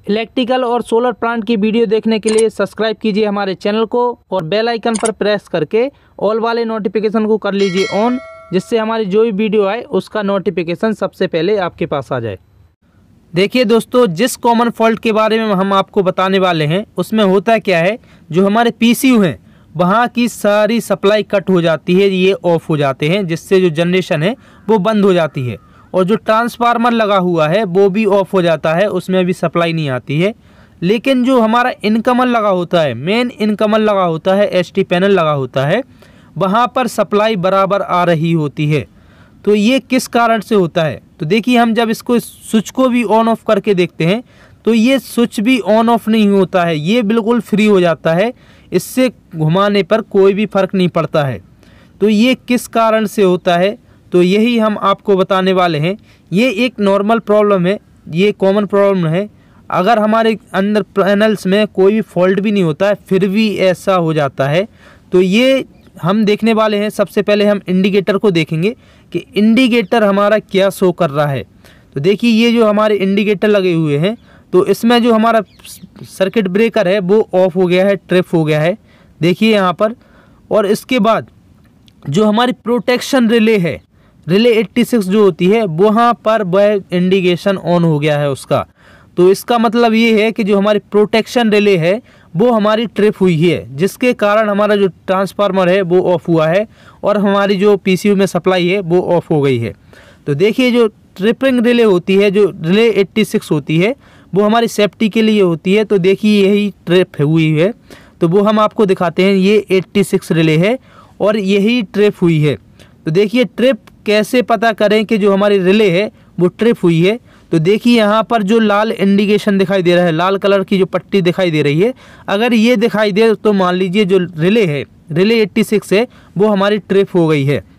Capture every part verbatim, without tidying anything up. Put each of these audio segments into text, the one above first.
Electrical और solar plant की video देखने के लिए सब्सक्राइब कीजिए हमारे चैनल को और बेल आइकन पर प्रेस करके ऑल वाले नोटिफिकेशन को कर लीजिए ऑन, जिससे हमारी जो भी वीडियो आए उसका नोटिफिकेशन सबसे पहले आपके पास आ जाए। देखिए दोस्तों, जिस कॉमन फॉल्ट के बारे में हम आपको बताने वाले हैं उसमें होता क्या है, जो हमारे पीसीयू हैं वहाँ की सारी सप्लाई कट हो जाती है, ये ऑफ हो जाते हैं, जिससे जो जनरेशन है वो बंद हो जाती है। और जो ट्रांसफार्मर लगा हुआ है वो भी ऑफ हो जाता है, उसमें भी सप्लाई नहीं आती है। लेकिन जो हमारा इनकमर लगा होता है, मेन इनकमर लगा होता है, एसटी पैनल लगा होता है, वहाँ पर सप्लाई बराबर आ रही होती है। तो ये किस कारण से होता है? तो देखिए, हम जब इसको स्विच को भी ऑन ऑफ करके देखते हैं तो ये स्विच भी ऑन ऑफ नहीं होता है, ये बिल्कुल फ्री हो जाता है, इससे घुमाने पर कोई भी फर्क नहीं पड़ता है। तो ये किस कारण से होता है, तो यही हम आपको बताने वाले हैं। ये एक नॉर्मल प्रॉब्लम है, ये कॉमन प्रॉब्लम है। अगर हमारे अंदर पैनल्स में कोई भी फॉल्ट भी नहीं होता है फिर भी ऐसा हो जाता है, तो ये हम देखने वाले हैं। सबसे पहले हम इंडिकेटर को देखेंगे कि इंडिकेटर हमारा क्या शो कर रहा है। तो देखिए, ये जो हमारे इंडिकेटर लगे हुए हैं, तो इसमें जो हमारा सर्किट ब्रेकर है वो ऑफ हो गया है, ट्रिप हो गया है, देखिए यहाँ पर। और इसके बाद जो हमारी प्रोटेक्शन रिले है, रिले छियासी जो होती है, वहाँ पर वह इंडिकेशन ऑन हो गया है उसका। तो इसका मतलब ये है कि जो हमारी प्रोटेक्शन रिले है वो हमारी ट्रिप हुई है, जिसके कारण हमारा जो ट्रांसफार्मर है वो ऑफ हुआ है और हमारी जो पीसीयू में सप्लाई है वो ऑफ हो गई है। तो देखिए, जो ट्रिपिंग रिले होती है, जो रिले छियासी होती है, वो हमारी सेफ्टी के लिए होती है। तो देखिए, यही ट्रिप हुई है, तो वो हम आपको दिखाते हैं। ये छियासी रिले है और यही ट्रिप हुई है। तो देखिए, ट्रिप कैसे पता करें कि जो हमारी रिले है वो ट्रिप हुई है? तो देखिए, यहाँ पर जो लाल इंडिकेशन दिखाई दे रहा है, लाल कलर की जो पट्टी दिखाई दे रही है, अगर ये दिखाई दे तो मान लीजिए जो रिले है, रिले छियासी है, वो हमारी ट्रिप हो गई है।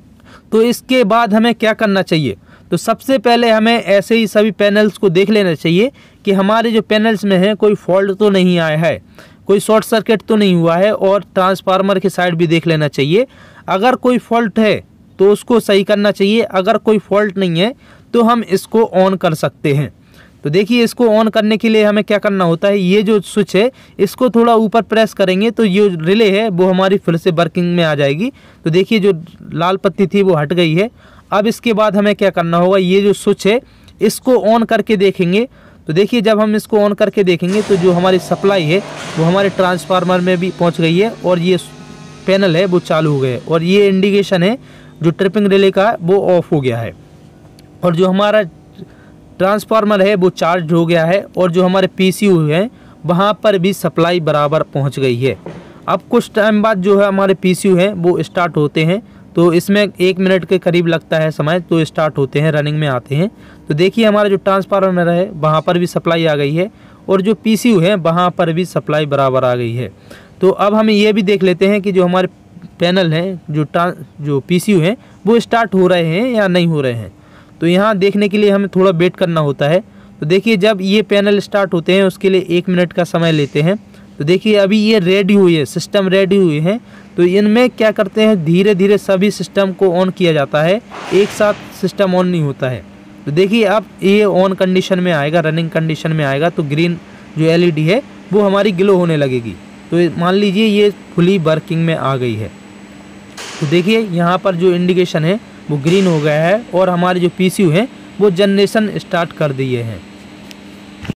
तो इसके बाद हमें क्या करना चाहिए? तो सबसे पहले हमें ऐसे ही सभी पैनल्स को देख लेना चाहिए कि हमारे जो पैनल्स में है कोई फॉल्ट तो नहीं आया है, कोई शॉर्ट सर्किट तो नहीं हुआ है, और ट्रांसफार्मर की साइड भी देख लेना चाहिए। अगर कोई फॉल्ट है तो उसको सही करना चाहिए, अगर कोई फॉल्ट नहीं है तो हम इसको ऑन कर सकते हैं। तो देखिए, इसको ऑन करने के लिए हमें क्या करना होता है, ये जो स्विच है इसको थोड़ा ऊपर प्रेस करेंगे तो ये रिले है वो हमारी फिर से वर्किंग में आ जाएगी। तो देखिए, जो लाल पत्ती थी वो हट गई है। अब इसके बाद हमें क्या करना होगा, ये जो स्विच है इसको ऑन करके देखेंगे। तो देखिए, जब हम इसको ऑन करके देखेंगे तो जो हमारी सप्लाई है वो हमारे ट्रांसफार्मर में भी पहुंच गई है और ये पैनल है वो चालू हो गए, और ये इंडिकेशन है जो ट्रिपिंग रिले का वो ऑफ हो गया है, और जो हमारा ट्रांसफार्मर है वो चार्ज हो गया है, और जो हमारे पीसीयू है वहाँ पर भी सप्लाई बराबर पहुँच गई है। अब कुछ टाइम बाद जो है हमारे पीसीयू हैं वो स्टार्ट होते हैं, तो इसमें एक मिनट के करीब लगता है समय, तो स्टार्ट होते हैं, रनिंग में आते हैं। तो देखिए, हमारा जो ट्रांसफार्मर है वहाँ पर भी सप्लाई आ गई है, और जो पीसीयू है वहाँ पर भी सप्लाई बराबर आ गई है। तो अब हम ये भी देख लेते हैं कि जो हमारे पैनल हैं, जो ट्रांस जो पीसीयू हैं वो स्टार्ट हो रहे हैं या नहीं हो रहे हैं। तो यहाँ देखने के लिए हमें थोड़ा वेट करना होता है। तो देखिए, जब ये पैनल स्टार्ट होते हैं उसके लिए एक मिनट का समय लेते हैं। तो देखिए, अभी ये रेडी हुई है, सिस्टम रेडी हुई है। तो इनमें क्या करते हैं, धीरे धीरे सभी सिस्टम को ऑन किया जाता है, एक साथ सिस्टम ऑन नहीं होता है। तो देखिए, अब ये ऑन कंडीशन में आएगा, रनिंग कंडीशन में आएगा, तो ग्रीन जो एलईडी है वो हमारी ग्लो होने लगेगी। तो मान लीजिए ये फुली वर्किंग में आ गई है। तो देखिए, यहाँ पर जो इंडिकेशन है वो ग्रीन हो गया है, और हमारे जो पीसीयू है वो जनरेशन स्टार्ट कर दिए हैं।